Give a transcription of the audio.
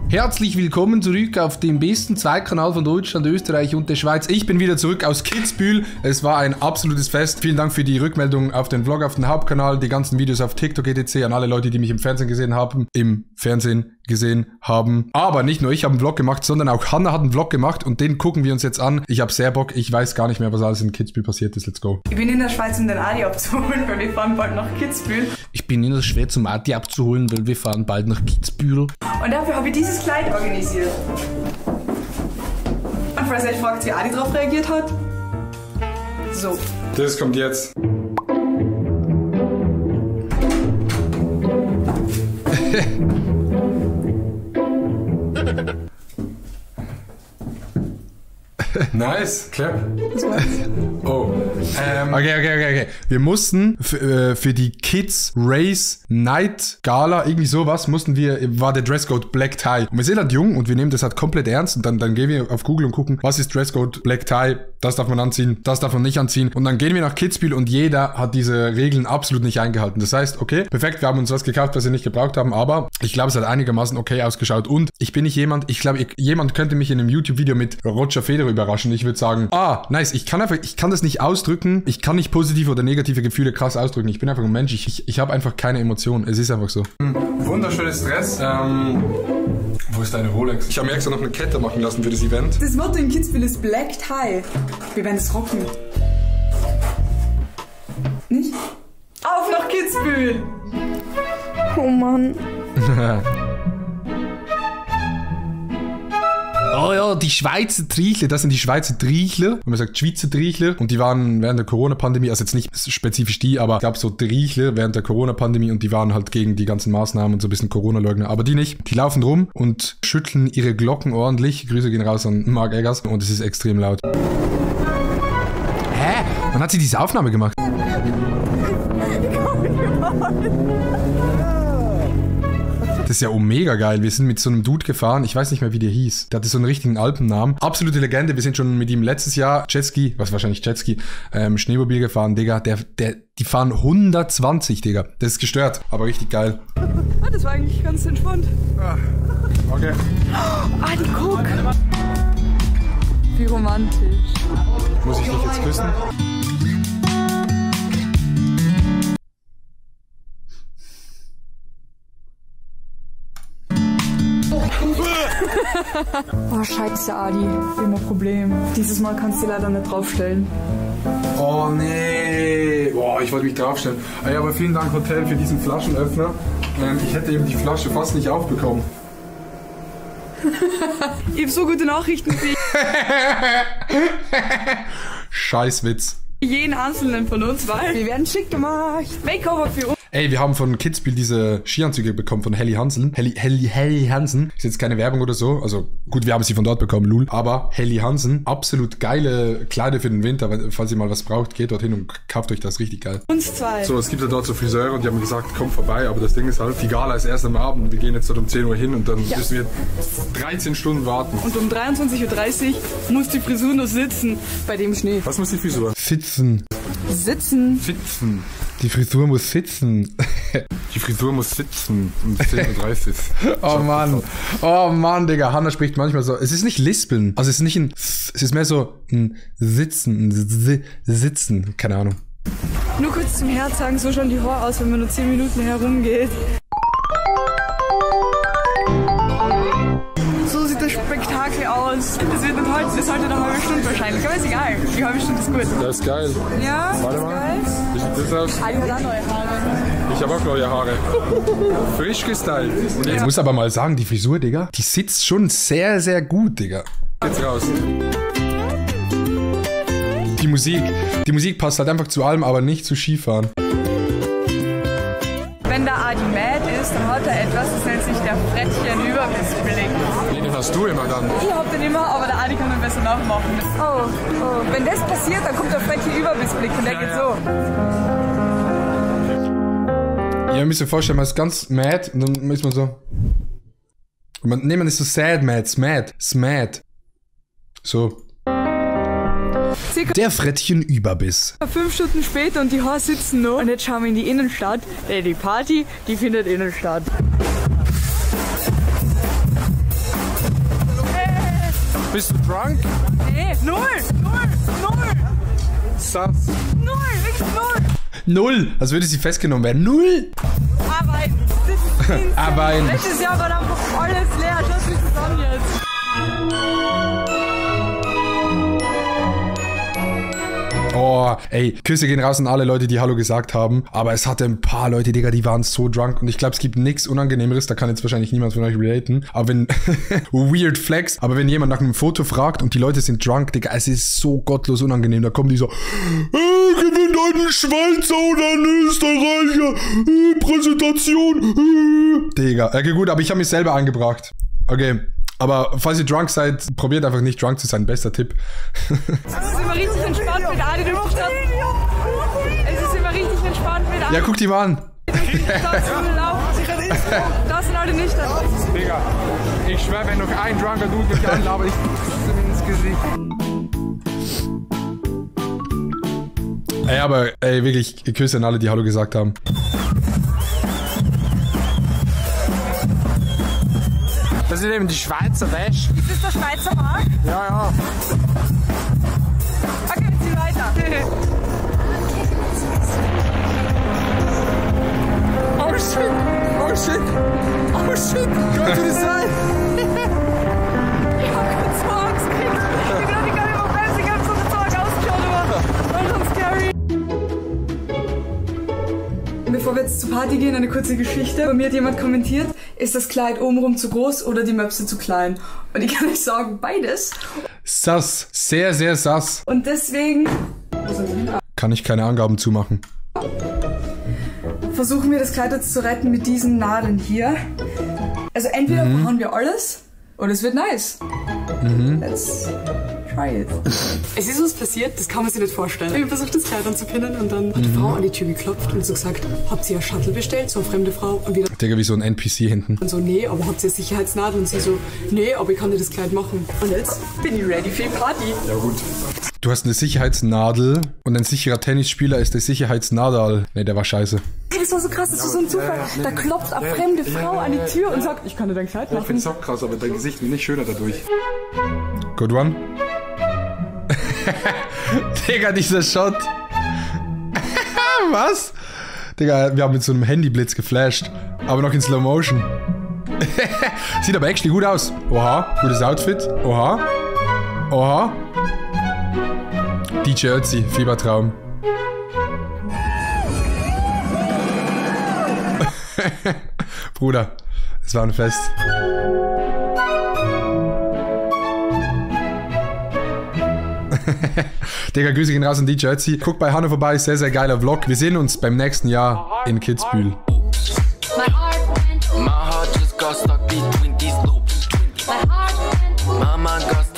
Herzlich willkommen zurück auf dem besten Zweitkanal von Deutschland, Österreich und der Schweiz. Ich bin wieder zurück aus Kitzbühel. Es war ein absolutes Fest. Vielen Dank für die Rückmeldung auf den Vlog, auf den Hauptkanal, die ganzen Videos auf TikTok, etc. an alle Leute, die mich im Fernsehen gesehen haben. Aber nicht nur ich habe einen Vlog gemacht, sondern auch Hannah hat einen Vlog gemacht und den gucken wir uns jetzt an. Ich habe sehr Bock. Ich weiß gar nicht mehr, was alles in Kitzbühel passiert ist. Let's go. Ich bin in der Schweiz, um den Adi abzuholen, weil wir fahren bald nach Kitzbühel. Ich bin in der Schweiz, um Adi abzuholen, weil wir fahren bald nach Kitzbühel. Und dafür habe ich dieses Kleid organisiert. Und falls ihr euch fragt, wie Adi darauf reagiert hat. So. Das kommt jetzt. Nice, clap. Das war's. Oh. Okay. Wir mussten für die Kids Race Night Gala, irgendwie sowas, war der Dresscode Black Tie. Und wir sind halt jung und wir nehmen das halt komplett ernst und dann gehen wir auf Google und gucken, was ist Dresscode Black Tie, das darf man anziehen, das darf man nicht anziehen. Und dann gehen wir nach Kitzbühel und jeder hat diese Regeln absolut nicht eingehalten. Das heißt, okay, perfekt, wir haben uns was gekauft, was wir nicht gebraucht haben, aber ich glaube, es hat einigermaßen okay ausgeschaut. Und ich bin nicht jemand, ich glaube, jemand könnte mich in einem YouTube-Video mit Roger Federer überraschen. Ich würde sagen, nice, ich kann das nicht ausdrücken. Ich kann nicht positive oder negative Gefühle krass ausdrücken. Ich bin einfach ein Mensch. Ich habe einfach keine Emotionen. Es ist einfach so. Wunderschönes Dress. Wo ist deine Rolex? Ich habe mir extra noch eine Kette machen lassen für das Event. Das Motto in Kitzbühel ist Black Tie. Wir werden es rocken. Nicht? Auf nach Kitzbühel! Oh Mann. Oh ja, die Schweizer Triechler, das sind die Schweizer Triechler. Und man sagt Schweizer Triechler. Und die waren während der Corona-Pandemie, also jetzt nicht spezifisch die, aber ich glaube so Triechler während der Corona-Pandemie und die waren halt gegen die ganzen Maßnahmen und so ein bisschen Corona-Leugner. Aber die nicht. Die laufen rum und schütteln ihre Glocken ordentlich. Grüße gehen raus an Mark Eggers und es ist extrem laut. Hä? Wann hat sie diese Aufnahme gemacht? Das ist ja mega geil. Wir sind mit so einem Dude gefahren. Ich weiß nicht mehr, wie der hieß. Der hatte so einen richtigen Alpennamen. Absolute Legende. Wir sind schon mit ihm letztes Jahr Jetski, Schneemobil gefahren, Digga. Die fahren 120, Digga. Das ist gestört, aber richtig geil. Ah, das war eigentlich ganz entspannt. Okay. Adi, guck. Wie romantisch. Muss ich dich jetzt küssen? Oh, scheiße, Adi. Immer Problem. Dieses Mal kannst du die leider nicht draufstellen. Oh nee. Boah, ich wollte mich draufstellen. Ja, aber vielen Dank Hotel für diesen Flaschenöffner. Ich hätte eben die Flasche fast nicht aufbekommen. Ich hab so gute Nachrichten für Scheißwitz. jeden einzelnen von uns, weil wir werden schick gemacht. Makeover für uns. Ey, wir haben von Kitzbühel diese Skianzüge bekommen von Helly Hansen. Helly Hansen. Ist jetzt keine Werbung oder so. Also gut, wir haben sie von dort bekommen, lul. Aber Helly Hansen, absolut geile Kleider für den Winter. Falls ihr mal was braucht, geht dorthin und kauft euch das richtig geil. Uns zwei. So, es gibt ja dort so Friseure und die haben gesagt, komm vorbei. Aber das Ding ist halt, die Gala ist erst am Abend. Wir gehen jetzt dort um 10 Uhr hin und dann müssen wir 13 Stunden warten. Und um 23:30 Uhr muss die Frisur nur sitzen bei dem Schnee. Was muss die Frisur? Sitzen. Sitzen. Sitzen. Die Frisur muss sitzen. Die Frisur muss sitzen um 10:30 Uhr. Oh Mann, Digga. Hannah spricht manchmal so. Es ist nicht lispeln. Also es ist nicht ein... Es ist mehr so ein Sitzen. Sitzen. Keine Ahnung. Nur kurz zum Herz sagen, so schauen die Haare aus, wenn man nur 10 Minuten herumgeht. So sieht das Spektakel aus. Das wird nicht heute, das heute eine halbe Stunde wahrscheinlich. Aber ist egal. Die halbe Stunde ist gut. Das ist geil. Ja, Warte ist mal. geil. Wie sieht das aus? Ah, ich habe auch neue Haare. Ich habe auch neue Haare. Frisch gestylt. Und Ich jetzt muss aber mal sagen, die Frisur, Digga, die sitzt schon sehr, sehr gut, Digga. geht's raus. Die Musik passt halt einfach zu allem, aber nicht zu Skifahren. Wenn der Adi mad ist, dann hat er etwas, das nennt sich der Frettchen-Überbissblick. Den hast du immer dann. Ich hab den immer, aber der Adi kann den besser nachmachen. Oh. Wenn das passiert, dann kommt der Frettchen-Überbissblick und der geht so. Ja, ihr müsst euch vorstellen, man ist ganz mad und dann ist man so... Man ist so sad mad, smad. So. Circa Der Frettchen-Überbiss. 5 Stunden später und die Haare sitzen noch. Und jetzt schauen wir in die Innenstadt. Die Party, die findet innen statt. Bist du drunk? Nee, 0. Sass. 0, wirklich 0. 0. Als würde sie festgenommen werden. 0. Arbeiten. Das ist insane. Arbeiten. Letztes Jahr war einfach alles leer. Schau dir das an jetzt. Oh, ey, Küsse gehen raus an alle Leute, die Hallo gesagt haben. Aber es hatte ein paar Leute, Digga, die waren so drunk. Und ich glaube, es gibt nichts Unangenehmeres. Da kann jetzt wahrscheinlich niemand von euch relaten. Aber wenn... Weird Flex. Aber wenn jemand nach einem Foto fragt und die Leute sind drunk, Digga, es ist so gottlos unangenehm. Da kommen die so... gewinnt einen Schweizer oder einen Österreicher. Präsentation. Digga. Okay, gut, aber ich habe mich selber eingebracht. Okay. Aber falls ihr drunk seid, probiert einfach nicht drunk zu sein. Bester Tipp. Es ist immer richtig entspannt mit Adi durch die Stadt. Es ist immer richtig entspannt mit Adi. Ja, guck die mal an. Das sind alle nicht da. Digga, ich schwör, wenn noch ein drunker Dude mich anlabert, ich ins Gesicht. Ey, aber, ey, wirklich, Küsse an alle, die Hallo gesagt haben. Das ist eben die Schweizer Wäsche. Ist das der Schweizer Markt? Ja. Okay, zieh weiter. Oh shit. Könnte das sein? Ich hab kurz so Angst gekriegt. Ich glaube, ich kann nicht mehr bremsen. Ich hab so eine Sorge ausgeschaut, aber war schon scary. Bevor wir jetzt zur Party gehen, eine kurze Geschichte. Bei mir hat jemand kommentiert, ist das Kleid obenrum zu groß oder die Möpse zu klein? Und ich kann euch sagen, beides. Sass. Sehr, sehr sass. Und deswegen Kann ich keine Angaben zumachen. versuchen wir das Kleid jetzt zu retten mit diesen Nadeln hier. Also entweder machen wir alles oder es wird nice. Let's try it. Es ist was passiert, das kann man sich nicht vorstellen. Ich habe versucht, das Kleid anzupinnen und dann hat die Frau an die Tür geklopft und so gesagt, habt ihr ein Shuttle bestellt, so eine fremde Frau? Und wieder Digga, wie so ein NPC hinten. und so, nee, aber habt ihr Sicherheitsnadeln? Und sie so, nee, aber ich kann dir das Kleid machen. Und jetzt bin ich ready für die Party. Ja gut. Du hast eine Sicherheitsnadel und ein sicherer Tennisspieler ist der Sicherheitsnadel. Nee, der war scheiße. Hey, das war so krass, das war so ein Zufall. Da klopft eine fremde Frau an die Tür und sagt, ich kann dir dein Kleid Ich machen. find's auch krass, aber dein Gesicht wird nicht schöner dadurch. Good one. Digga, dieser Shot. Was? Digga, wir haben mit so einem Handyblitz geflasht. Aber noch in Slow Motion. Sieht aber actually gut aus. Oha, gutes Outfit. Oha. Oha. DJ Ötzi, Fiebertraum. Bruder, es war ein Fest. Digga, Grüße gehen raus an DJ Ötzi. Guckt bei Hanno vorbei, sehr, sehr geiler Vlog. Wir sehen uns beim nächsten Jahr in Kitzbühel. My heart just got stuck between these loops. My heart went. Mama got